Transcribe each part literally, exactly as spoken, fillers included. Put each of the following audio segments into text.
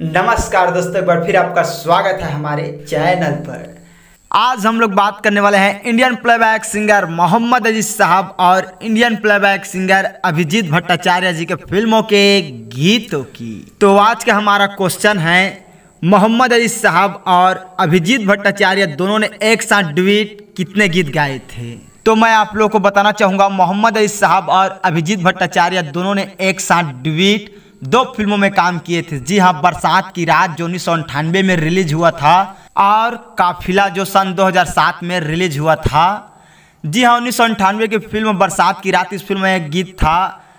नमस्कार दोस्तों, एक बार फिर आपका स्वागत है हमारे चैनल पर। आज हम लोग बात करने वाले हैं Indian playback singer Mohammad Aziz साहब और Indian playback singer Abhijeet Bhattacharya ji के फिल्मों के गीतों की। तो आज का हमारा क्वेश्चन है, मोहम्मद अजीज साहब और अभिजीत भट्टाचार्य दोनों ने एक साथ डुएट कितने गीत गाए थे? तो मैं आप लोगों को बताना चाहूँगा, मोहम्मद अजीज साहब और अभिजीत भट्टाचार्य दोनों ने एक साथ डुएट दो फिल्मों में काम किए थे। जी हाँ, बरसात की रात जो उन्नीस सौ अंठानवे में रिलीज हुआ था और काफिला जो सन दो हज़ार सात में रिलीज हुआ था। जी हाँ, उन्नीस सौ अंठानवे की फिल्म बरसात की रात, इस फिल्म में एक गीत था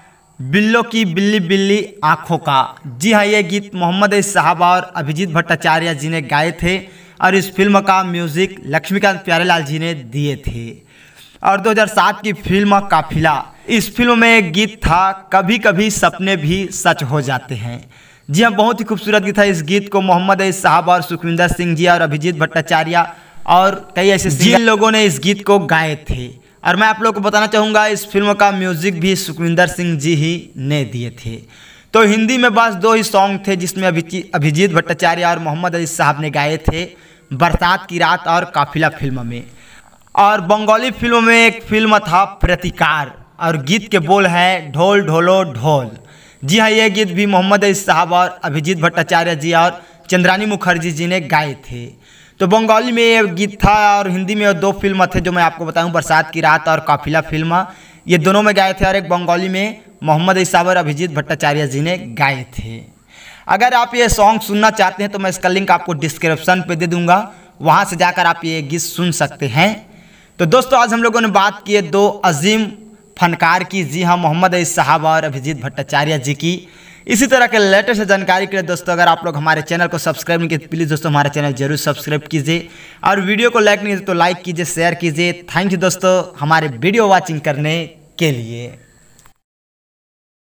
बिल्लो की बिल्ली बिल्ली आँखों का। जी हाँ, ये गीत मोहम्मद अजीज साहब और अभिजीत भट्टाचार्य जी ने गाए थे और इस फिल्म का म्यूजिक लक्ष्मीकांत प्यारेलाल जी ने दिए थे। और दो हज़ार सात की फिल्म काफिला, इस फिल्म में एक गीत था कभी कभी सपने भी सच हो जाते हैं। जी हाँ, बहुत ही खूबसूरत गीत था। इस गीत को मोहम्मद अजीज साहब और सुखविंदर सिंह जी और अभिजीत भट्टाचार्य और कई ऐसे जिन लोगों ने इस गीत को गाए थे। और मैं आप लोगों को बताना चाहूँगा, इस फिल्म का म्यूजिक भी सुखविंदर सिंह जी ही ने दिए थे। तो हिंदी में बस दो ही सॉन्ग थे जिसमें अभिजीत भट्टाचार्य और मोहम्मद अजीज साहब ने गाए थे, बरसात की रात और काफिला फिल्म में। और बंगाली फिल्म में एक फिल्म था प्रतिकार और गीत के बोल हैं ढोल ढोलो ढोल। जी हाँ, ये गीत भी मोहम्मद अजीज साहब और अभिजीत भट्टाचार्य जी और चंद्रानी मुखर्जी जी ने गाए थे। तो बंगाली में ये गीत था और हिंदी में दो फिल्म थे जो मैं आपको बताऊं, बरसात की रात और काफिला फिल्म, ये दोनों में गाए थे। और एक बंगाली में मोहम्मद अजीज साहब और अभिजीत भट्टाचार्य जी ने गाए थे। अगर आप ये सॉन्ग सुनना चाहते हैं तो मैं इसका लिंक आपको डिस्क्रिप्शन पर दे दूँगा, वहाँ से जाकर आप ये गीत सुन सकते हैं। तो दोस्तों, आज हम लोगों ने बात की है दो अजीम फनकार की। जी हाँ, मोहम्मद अजीज साहब और अभिजीत भट्टाचार्य जी की। इसी तरह के लेटेस्ट जानकारी के लिए दोस्तों, अगर आप लोग हमारे चैनल को सब्सक्राइब नहीं किए तो प्लीज़ दोस्तों हमारे चैनल जरूर सब्सक्राइब कीजिए और वीडियो को लाइक नहीं किया तो लाइक कीजिए, शेयर कीजिए। थैंक यू दोस्तों हमारे वीडियो वॉचिंग करने के लिए।